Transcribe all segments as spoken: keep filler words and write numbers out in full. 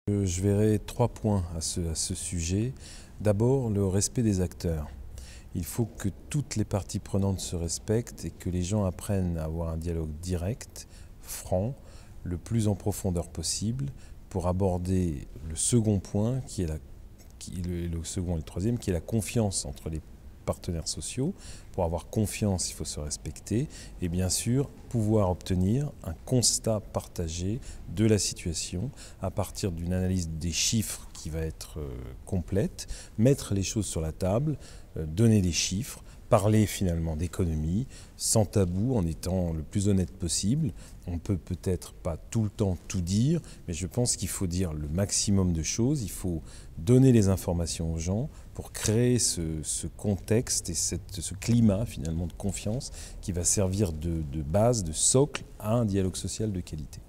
Je verrai trois points à ce, à ce sujet. D'abord, le respect des acteurs. Il faut que toutes les parties prenantes se respectent et que les gens apprennent à avoir un dialogue direct, franc, le plus en profondeur possible, pour aborder le second point, qui est la, qui, le, le second et le troisième, qui est la confiance entre les partenaires sociaux. Pour avoir confiance, il faut se respecter et bien sûr pouvoir obtenir un constat partagé de la situation à partir d'une analyse des chiffres qui va être euh, complète, mettre les choses sur la table, euh, donner des chiffres, parler finalement d'économie, sans tabou, en étant le plus honnête possible. On peut peut-être pas tout le temps tout dire, mais je pense qu'il faut dire le maximum de choses. Il faut donner les informations aux gens pour créer ce, ce contexte et cette, ce climat finalement de confiance qui va servir de, de base, de socle à un dialogue social de qualité.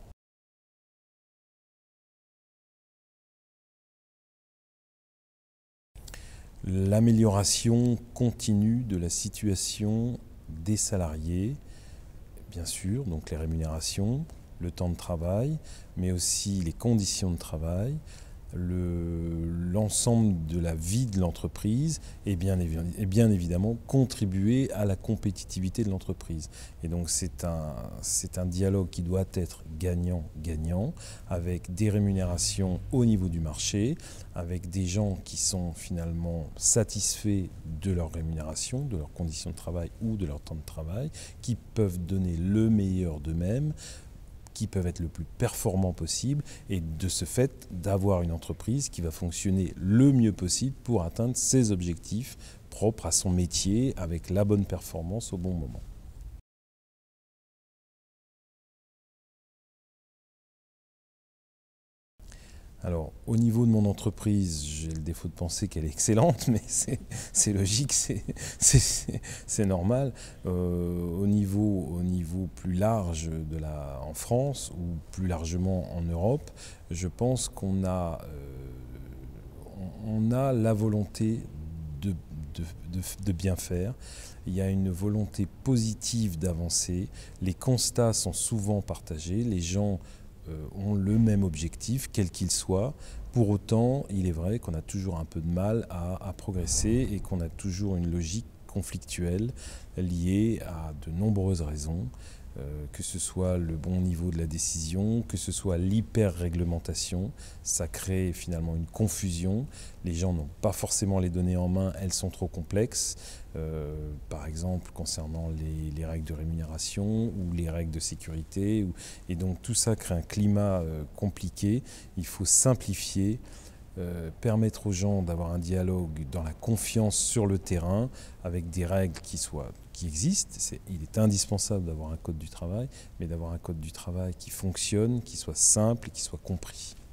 L'amélioration continue de la situation des salariés, bien sûr, donc les rémunérations, le temps de travail, mais aussi les conditions de travail, l'ensemble de la vie de l'entreprise et bien, et bien évidemment contribuer à la compétitivité de l'entreprise. Et donc c'est un, c'est un dialogue qui doit être gagnant-gagnant, avec des rémunérations au niveau du marché, avec des gens qui sont finalement satisfaits de leur rémunération, de leurs conditions de travail ou de leur temps de travail, qui peuvent donner le meilleur d'eux-mêmes, qui peuvent être le plus performants possible et de ce fait d'avoir une entreprise qui va fonctionner le mieux possible pour atteindre ses objectifs propres à son métier avec la bonne performance au bon moment. Alors, au niveau de mon entreprise, j'ai le défaut de penser qu'elle est excellente, mais c'est logique, c'est normal. Euh, au, niveau, au niveau plus large de la, en France, ou plus largement en Europe, je pense qu'on a, euh, on a la volonté de, de, de, de bien faire. Il y a une volonté positive d'avancer. Les constats sont souvent partagés. Les gens ont le même objectif, quel qu'il soit. Pour autant, il est vrai qu'on a toujours un peu de mal à, à progresser et qu'on a toujours une logique conflictuelle liée à de nombreuses raisons, euh, que ce soit le bon niveau de la décision, que ce soit l'hyper-réglementation. Ça crée finalement une confusion. Les gens n'ont pas forcément les données en main, elles sont trop complexes. Euh, par exemple concernant les, les règles de rémunération ou les règles de sécurité. Ou, et donc tout ça crée un climat euh, compliqué. Il faut simplifier, euh, permettre aux gens d'avoir un dialogue dans la confiance sur le terrain avec des règles qui, soient, qui existent. C'est, il est indispensable d'avoir un code du travail, mais d'avoir un code du travail qui fonctionne, qui soit simple et qui soit compris.